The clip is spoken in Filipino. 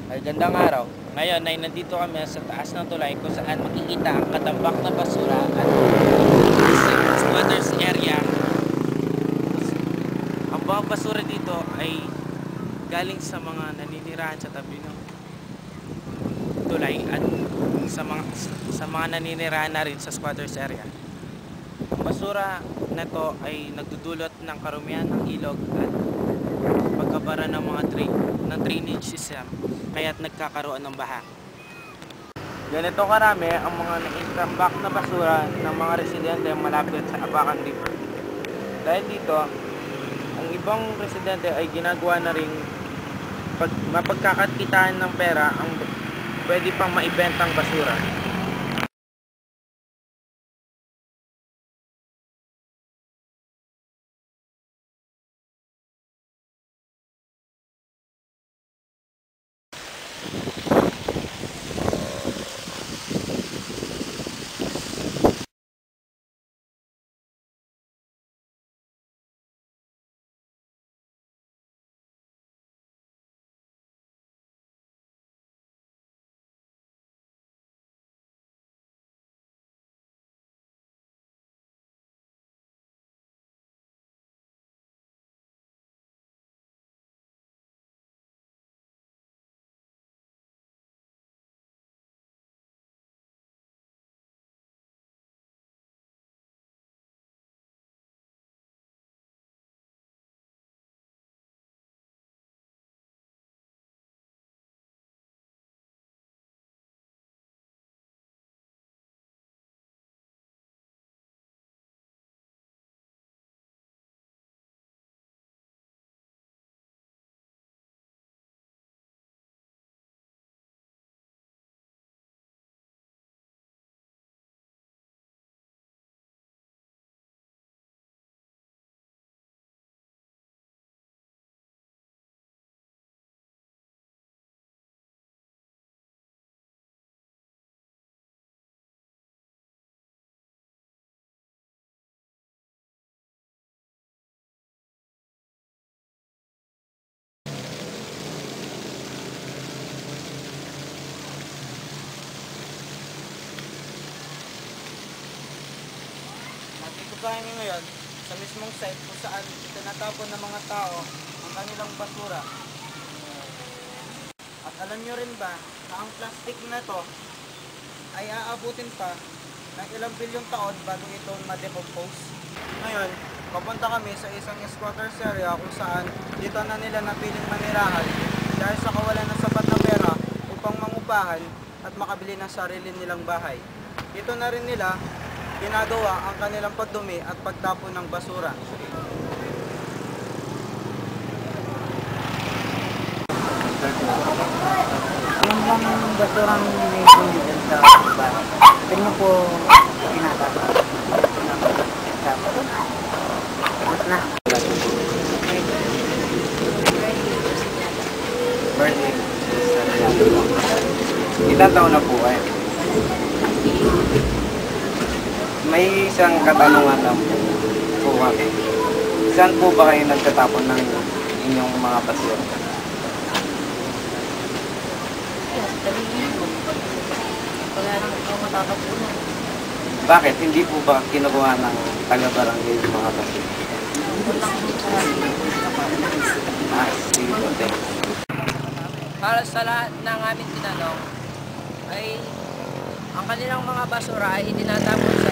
Ay, gandang araw. Ngayon ay nandito kami sa taas ng tulay kung saan makikita ang katambak na basura at squatters area. Ang mga basura dito ay galing sa mga naninirahan sa tabi ng tulay at sa mga naninirahan na rin sa squatters area. Ang basura na to ay nagdudulot ng karumihan ng ilog at pagkabara ng mga drainage system, kaya't nagkakaroon ng baha. Ganito karami ang mga naitambak na basura ng mga residente malapit sa Abacan River. Dahil dito, ang ibang residente ay ginagawa na ring mapagkakakitaan ng pera ang pwede pang maibentang basura. Nandito tayo ngayon sa mismong site kung saan tinatapon ng mga tao ang kanilang basura. At alam nyo rin ba na ang plastic na to ay aabutin pa ng ilang bilyong taon bago itong ma-decompose. Ngayon, papunta kami sa isang squatters area kung saan dito na nila napiling manirahan dahil sa kawalan ng sapat na pera upang mangupahan at makabili ng sarili nilang bahay. Dito na rin nila ginagawa ang kanilang pagdumi at pagtapon ng basura. Yung bang basurang mayroon dito sa bahay, tingnan po tinatapos. Tapos na. Birthday. Ilang taon na po kayo? May isang katanungan lang po kami. Saan po ba kayo nagtatapon ng inyong mga basura? Wala nang ikaw matatapunan. Bakit? Hindi po ba kinukuha ng taga-barangay yung mga basura? Sige po, thanks. Para sa lahat ng aming tinanong ay ang kanilang mga basura ay itinatapon sa